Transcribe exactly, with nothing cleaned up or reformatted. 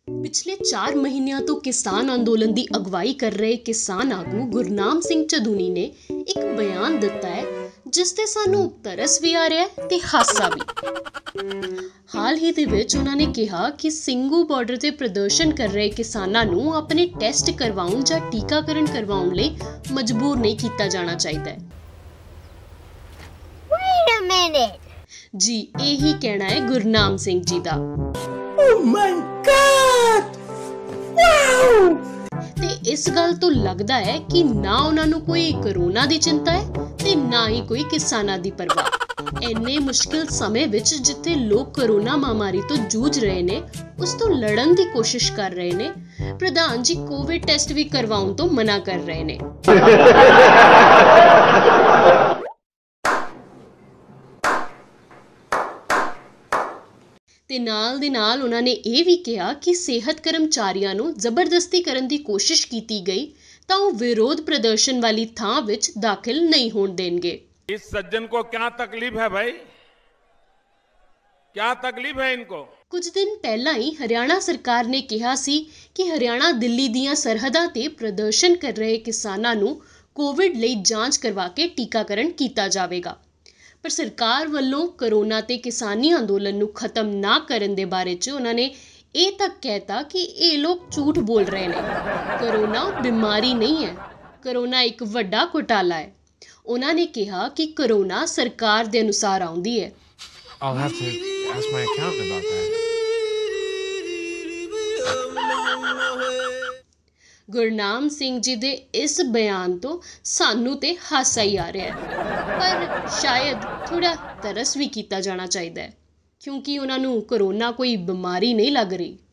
ਪਿਛਲੇ ਚਾਰ ਮਹੀਨਿਆਂ ਤੋਂ ਕਿਸਾਨ ਅੰਦੋਲਨ ਦੀ ਅਗਵਾਈ ਕਰ ਰਹੇ ਕਿਸਾਨ ਆਗੂ ਗੁਰਨਾਮ ਸਿੰਘ ਚਦੂਨੀ ਨੇ ਇੱਕ ਬਿਆਨ ਦਿੱਤਾ ਹੈ ਜਿਸ ਤੇ ਸਾਨੂੰ ਤਰਸ ਵੀ ਆ ਰਿਹਾ ਹੈ ਤੇ ਹਾਸਾ ਵੀ। ਹਾਲ ਹੀ ਦੇ ਵਿੱਚ ਉਹਨਾਂ ਨੇ ਕਿਹਾ ਕਿ ਸਿੰਘੂ ਬਾਰਡਰ ਤੇ ਪ੍ਰਦਰਸ਼ਨ ਕਰ ਰਹੇ ਕਿਸਾਨਾਂ ਨੂੰ ਆਪਣੇ ਟੈਸਟ ਕਰਵਾਉਣ ਜਾਂ ਟੀਕਾਕਰਨ ਕਰਵਾਉਣ ਲਈ ਮਜਬੂਰ ਨਹੀਂ ਕੀਤਾ ਜਾਣਾ ਚਾਹੀਦਾ ਹੈ। Wait a minute. ਜੀ ਇਹੀ ਕਹਿਣਾ ਹੈ ਗੁਰਨਾਮ ਸਿੰਘ ਜੀ ਦਾ। Oh my God! Wow! ਤੇ ਇਸ ਗੱਲ ਤੋਂ ਲੱਗਦਾ ਹੈ ਕਿ ਨਾ ਉਹਨਾਂ ਨੂੰ ਕੋਈ ਕਰੋਨਾ ਦੀ ਚਿੰਤਾ ਹੈ ਤੇ ਨਾ ਹੀ ਕੋਈ ਕਿਸਾਨਾਂ ਦੀ ਪਰਵਾਹ। ਇੰਨੇ ਮੁਸ਼ਕਿਲ ਸਮੇਂ ਵਿੱਚ ਜਿੱਥੇ ਲੋਕ ਕਰੋਨਾ ਮਹਾਮਾਰੀ ਤੋਂ ਜੂਝ ਰਹੇ ਨੇ, ਉਸ ਤੋਂ ਲੜਨ ਦੀ ਕੋਸ਼ਿਸ਼ ਕਰ ਰਹੇ ਨੇ, ਪ੍ਰਧਾਨ ਜੀ ਕੋਵਿਡ ਟੈਸਟ ਵੀ ਕਰਵਾਉਣ ਤੋਂ ਮਨਾ ਕਰ ਰਹੇ ਨੇ। ਤੇ ਨਾਲ ਦੇ ਨਾਲ ਉਹਨਾਂ ਨੇ ਇਹ ਵੀ ਕਿਹਾ ਕਿ ਸਿਹਤ ਕਰਮਚਾਰੀਆਂ ਨੂੰ ਜ਼ਬਰਦਸਤੀ ਕਰਨ ਦੀ ਕੋਸ਼ਿਸ਼ ਕੀਤੀ ਗਈ ਤਾਂ ਉਹ ਵਿਰੋਧ ਪ੍ਰਦਰਸ਼ਨ ਵਾਲੀ ਥਾਂ ਵਿੱਚ ਦਾਖਲ ਨਹੀਂ ਹੋਣ ਦੇਣਗੇ। इस सज्जन को क्या तकलीफ है भाई? क्या तकलीफ है इनको? ਕੁਝ ਦਿਨ ਪਹਿਲਾਂ ਹੀ ਹਰਿਆਣਾ ਸਰਕਾਰ ਨੇ ਕਿਹਾ ਸੀ ਕਿ ਹਰਿਆਣਾ ਦਿੱਲੀ ਦੀਆਂ ਸਰਹੱਦਾਂ ਤੇ ਪ੍ਰਦਰਸ਼ਨ ਕਰ ਰਹੇ ਕਿਸਾਨਾਂ ਨੂੰ ਕੋਵਿਡ ਲਈ ਜਾਂਚ ਕਰਵਾ ਕੇ ਟੀਕਾਕਰਨ ਕੀਤਾ ਜਾਵੇਗਾ। ਪਰ ਸਰਕਾਰ ਵੱਲੋਂ ਕਰੋਨਾ ਤੇ ਕਿਸਾਨੀ ਅੰਦੋਲਨ ਨੂੰ ਖਤਮ ਨਾ ਕਰਨ ਦੇ ਬਾਰੇ 'ਚ ਉਹਨਾਂ ਨੇ ਇਹ ਤੱਕ ਕਹਿਤਾ ਕਿ ਇਹ ਲੋਕ ਝੂਠ ਬੋਲ ਰਹੇ ਨੇ। ਕਰੋਨਾ ਬਿਮਾਰੀ ਨਹੀਂ ਹੈ, ਕਰੋਨਾ ਇੱਕ ਵੱਡਾ ਘੁਟਾਲਾ ਹੈ। ਉਹਨਾਂ ਨੇ ਕਿਹਾ ਕਿ ਕਰੋਨਾ ਸਰਕਾਰ ਦੇ ਅਨੁਸਾਰ ਆਉਂਦੀ ਹੈ। I'll have to ask my accountant about that. Gurnam Singh ji ਦੇ ਇਸ ਬਿਆਨ ਤੋਂ ਸਾਨੂੰ ਤੇ ਹਾਸਾ ਹੀ ਆ ਰਿਹਾ ਹੈ, ਪਰ ਸ਼ਾਇਦ ਥੋੜਾ ਤਰਸ ਵੀ ਕੀਤਾ ਜਾਣਾ ਚਾਹੀਦਾ ਹੈ ਕਿਉਂਕਿ ਉਹਨਾਂ ਨੂੰ ਕਰੋਨਾ ਕੋਈ ਬਿਮਾਰੀ ਨਹੀਂ ਲੱਗ ਰਹੀ।